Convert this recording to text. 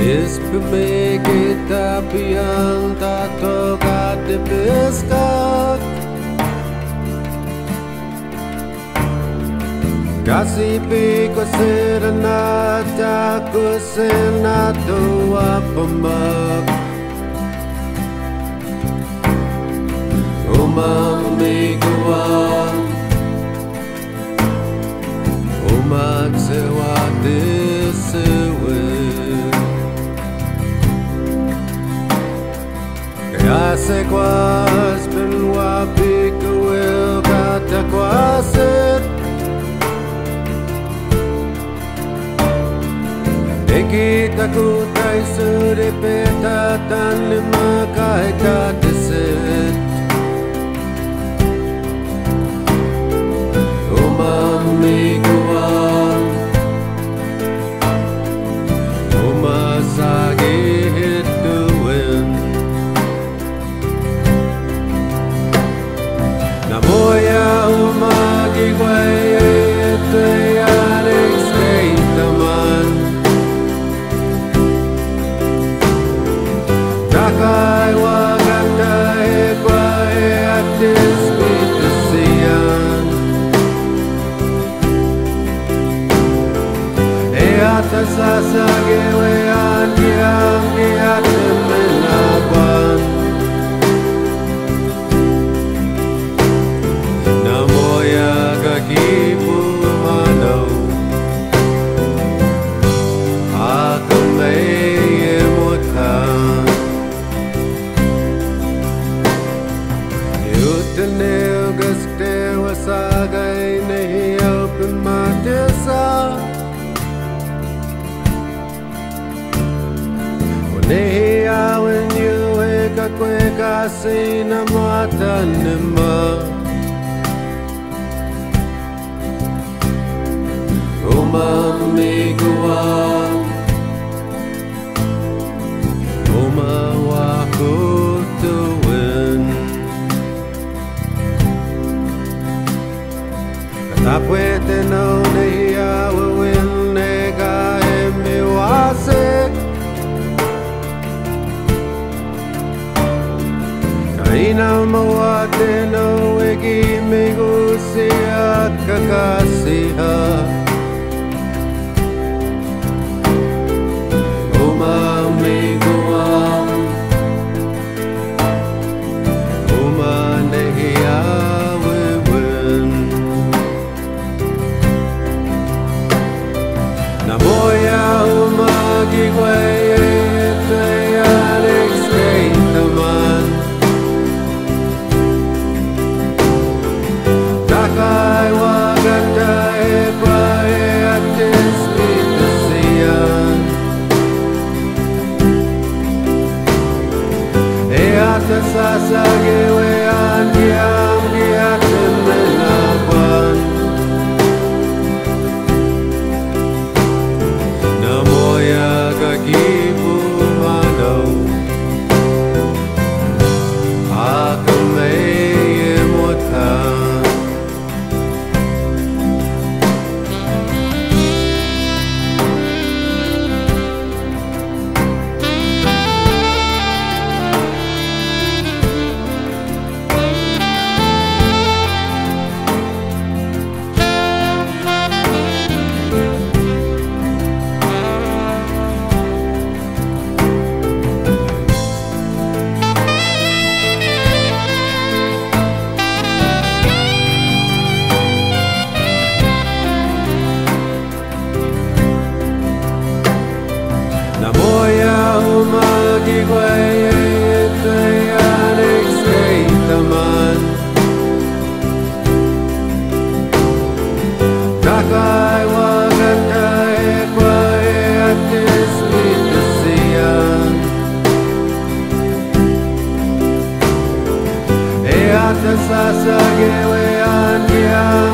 Ispime kita piang tato kade beskak Kasih piko serana jago senato apamak Umam miguan Umak sewa desewe Kaya kuas penwapi kuel kata kuaset Kita kutai suripeta tan lima kai kadeset Umami kuan Umasagi hituin Namoya umagi kwaye Teyarik skaitaman Takai waganda kwaye Atis bitasiyan Atas asa gewean yang diatem menawan Namoya kaki pumanaw Akang may emutan Yutanil gaste wasagay nahiyaw pimatisa Nehi awen yue kakwe kasi na mata nima Umami kuwa Umawa kutuwin Katapwete no nehi awawin nega emiwasik Ina mawate no egi megusia kakasiha Umami guam Umanehi awewen Namoya umagi kwaye Teyarik skaitaman Takai waganda kwaye Atis bitasiyan Atas asa gewean yang diatem menawan Namoya kaki pumanaw Akang may emutan Namoya umagi kwaye Teyarik skaitaman Takai waganda kwaye Atis bitasiyan Atas asa gewean yang